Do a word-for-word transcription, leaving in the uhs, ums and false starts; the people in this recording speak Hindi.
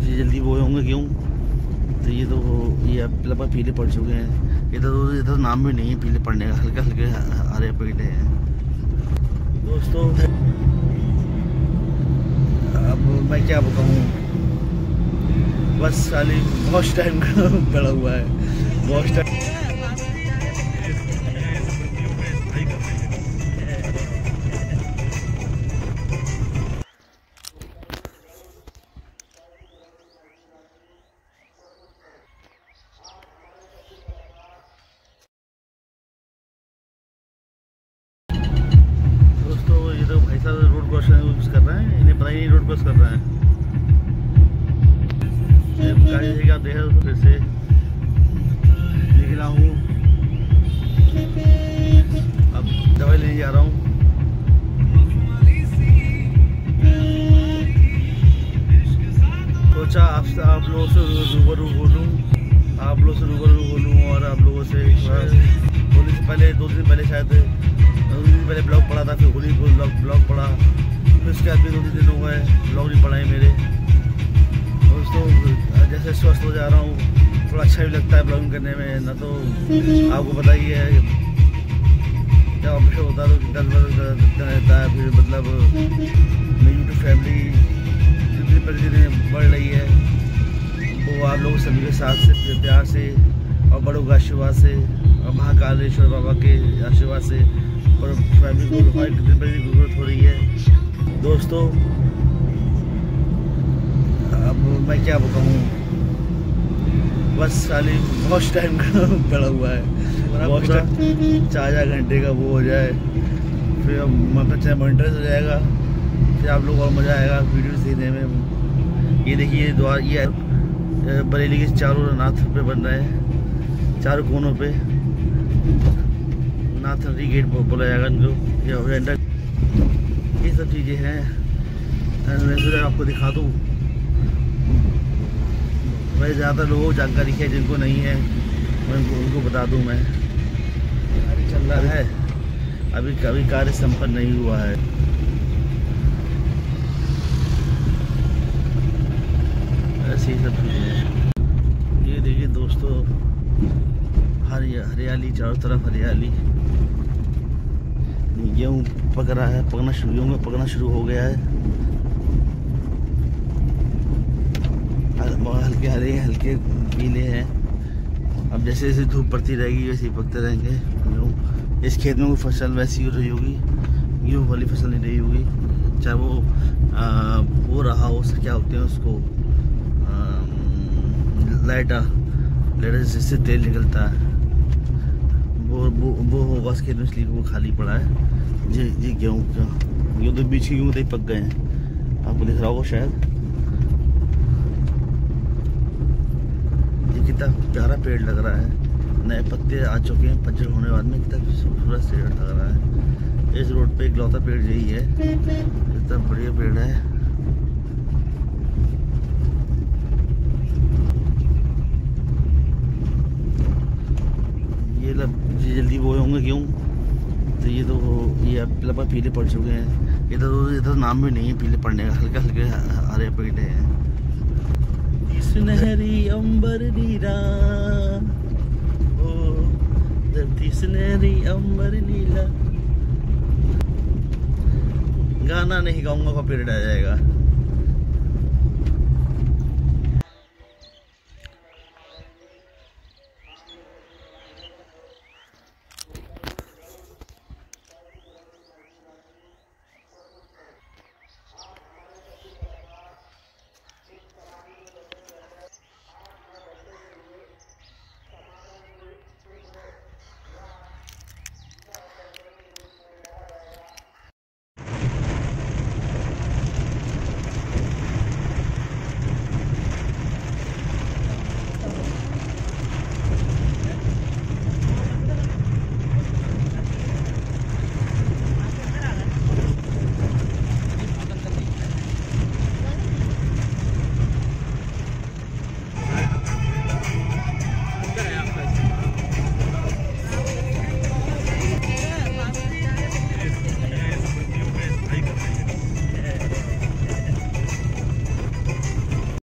जल्दी बोए होंगे क्यों, तो ये तो ये लगभग पीले पड़ चुके हैं। इधर तो इधर नाम भी नहीं है पीले पड़ने का, हल्के हल्के हरे पीले हैं दोस्तों। अब मैं क्या बताऊँ, बस खाली बहुत टाइम का पड़ा हुआ है, बहुत टाइम। रोड क्रॉस कर रहे हैं, इन्हें पता ही नहीं रोड क्रॉस कर रहे हैं। गाड़ी से आप देख रहे हो, फिर से निकला हूँ, अब दवाई लेने जा रहा हूँ। सोचा आप आप लोगों से रूबरू बोलूँ, आप लोगों से रूबरू बोलूँ और आप लोगों से होली से पहले दो दिन पहले शायद दो दिन पहले ब्लॉग पड़ा था, फिर होली को ब्लॉग ब्लॉग पड़ा, फिर उसके बाद भी दो तीन दिन हो गए ब्लॉग नहीं पड़ा है मेरे दोस्तों। जैसे स्वस्थ हो जा रहा हूँ, थोड़ा अच्छा भी लगता है ब्लॉगिंग करने में, ना तो आपको पता ही है जब ऑपरेशन होता है तो दर्द वर्द रहता है। फिर मतलब मेरी यूट्यूब फैमिली जितनी प्रतिदिन बढ़ रही है, वो आप लोग सभी के साथ से प्यार से और बड़ों के आशीर्वाद से और महाकालेश्वर बाबा के आशीर्वाद से और फैमिली को हर दिन पर जरूरत हो रही है दोस्तों। अब मैं क्या बताऊँ, बस खाली बहुत टाइम का पड़ा हुआ है, बहुत चार चार घंटे का वो हो जाए, फिर मतलब चाहे मॉनिटर हो जाएगा, फिर आप लोग और मज़ा आएगा वीडियो देखने में। ये देखिए द्वार, ये बरेली के चारों नाथ पे बन रहे हैं, चारों कोनों पे नाथनरी गेट बोला जाएगा इनको, ये सब चीज़ें हैं। मैं सोचा आपको दिखा दूँ, वैसे ज़्यादा लोगों को जानकारी है, जिनको नहीं है मैं उनको उनको बता दूँ। मैं कार्य चल रहा है, अभी कभी कार्य संपन्न नहीं हुआ है। ऐसी सब चीज़ें हैं। ये देखिए दोस्तों, हरियाली चारों तरफ हरियाली। गेहूँ पक रहा है, पकना शुरू गेहूँ में पकना शुरू हो गया है। हल्के हरे हल्के पीले हैं। अब जैसे जैसे धूप पड़ती रहेगी वैसे ही पकते रहेंगे गेहूँ। इस खेत में कोई फसल वैसी हो रही होगी, गेहूँ वाली फसल नहीं रही होगी, चाहे वो आ, वो रहा हो, क्या होते हैं उसको, लाइटा लाइटा जिससे तेल निकलता है, वो वो वो होगा उस खेत में, इसलिए वो खाली पड़ा है। जी जी गेहूँ का, ये तो बीच की गेहूँ तो पक गए हैं, आपको दिख रहा होगा शायद। ये कितना प्यारा पेड़ लग रहा है, नए पत्ते आ चुके हैं, पतझड़ होने बाद में कितना खूबसूरत से लग रहा है। इस रोड पे एक लौता पेड़ यही है, इतना बढ़िया पेड़ है। ये ये जल्दी बोए होंगे क्यों, तो ये तो ये लगभग पीले पड़ चुके हैं। इधर तो इधर नाम भी नहीं है पीले पड़ने का, हल्के हल्के हरे पीले हैं। सुनहरी अंबर नीला, ओ धरती सुनहरी अंबर नीला। गाना नहीं गाऊंगा, कॉपीराइट आ जाएगा।